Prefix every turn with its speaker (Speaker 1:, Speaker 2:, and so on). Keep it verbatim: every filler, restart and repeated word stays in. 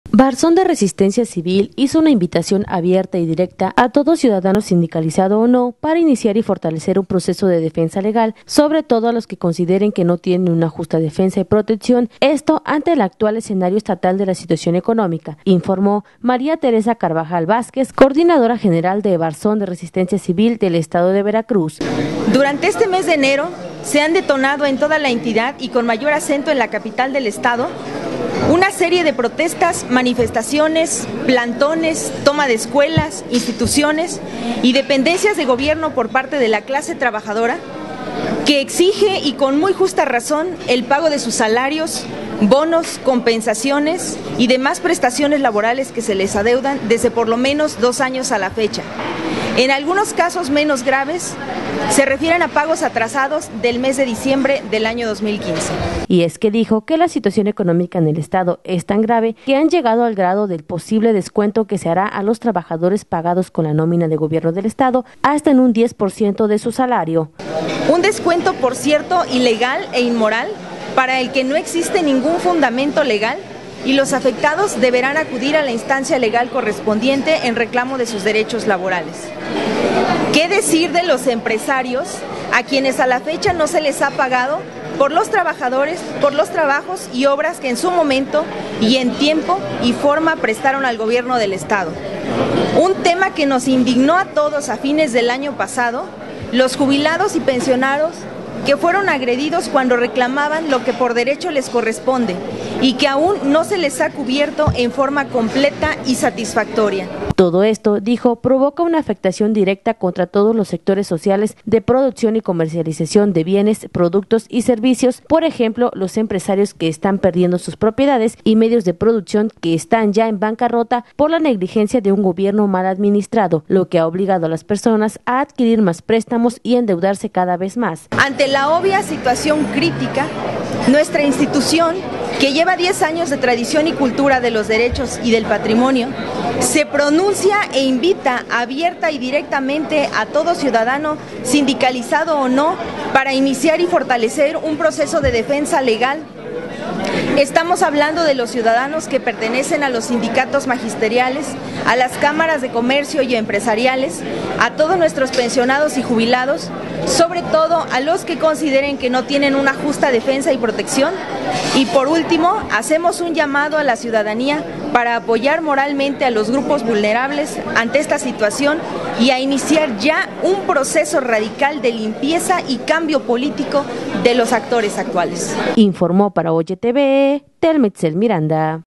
Speaker 1: Barzón de Resistencia Civil hizo una invitación abierta y directa a todo ciudadano sindicalizado o no para iniciar y fortalecer un proceso de defensa legal, sobre todo a los que consideren que no tienen una justa defensa y protección, esto ante el actual escenario estatal de la situación económica, informó María Teresa Carvajal Vázquez, coordinadora general de Barzón de Resistencia Civil del estado de Veracruz.
Speaker 2: Durante este mes de enero se han detonado en toda la entidad y con mayor acento en la capital del estado una serie de protestas, manifestaciones, plantones, toma de escuelas, instituciones y dependencias de gobierno por parte de la clase trabajadora que exige, y con muy justa razón, el pago de sus salarios, bonos, compensaciones y demás prestaciones laborales que se les adeudan desde por lo menos dos años a la fecha. En algunos casos menos graves, se refieren a pagos atrasados del mes de diciembre del año dos mil quince.
Speaker 1: Y es que dijo que la situación económica en el estado es tan grave que han llegado al grado del posible descuento que se hará a los trabajadores pagados con la nómina de gobierno del estado hasta en un diez por ciento de su salario.
Speaker 2: Un descuento, por cierto, ilegal e inmoral, para el que no existe ningún fundamento legal, y los afectados deberán acudir a la instancia legal correspondiente en reclamo de sus derechos laborales. ¿Qué decir de los empresarios a quienes a la fecha no se les ha pagado por los trabajadores, por los trabajos y obras que en su momento y en tiempo y forma prestaron al gobierno del estado? Un tema que nos indignó a todos a fines del año pasado, los jubilados y pensionados que fueron agredidos cuando reclamaban lo que por derecho les corresponde y que aún no se les ha cubierto en forma completa y satisfactoria.
Speaker 1: Todo esto, dijo, provoca una afectación directa contra todos los sectores sociales de producción y comercialización de bienes, productos y servicios, por ejemplo, los empresarios que están perdiendo sus propiedades y medios de producción que están ya en bancarrota por la negligencia de un gobierno mal administrado, lo que ha obligado a las personas a adquirir más préstamos y endeudarse cada vez más.
Speaker 2: Ante la obvia situación crítica, nuestra institución, que lleva diez años de tradición y cultura de los derechos y del patrimonio, se pronuncia e invita abierta y directamente a todo ciudadano, sindicalizado o no, para iniciar y fortalecer un proceso de defensa legal. Estamos hablando de los ciudadanos que pertenecen a los sindicatos magisteriales, a las cámaras de comercio y empresariales, a todos nuestros pensionados y jubilados, sobre todo a los que consideren que no tienen una justa defensa y protección. Y por último, hacemos un llamado a la ciudadanía para apoyar moralmente a los grupos vulnerables ante esta situación y a iniciar ya un proceso radical de limpieza y cambio político de los actores actuales.
Speaker 1: Informó para Oye T V, Telmetzel Miranda.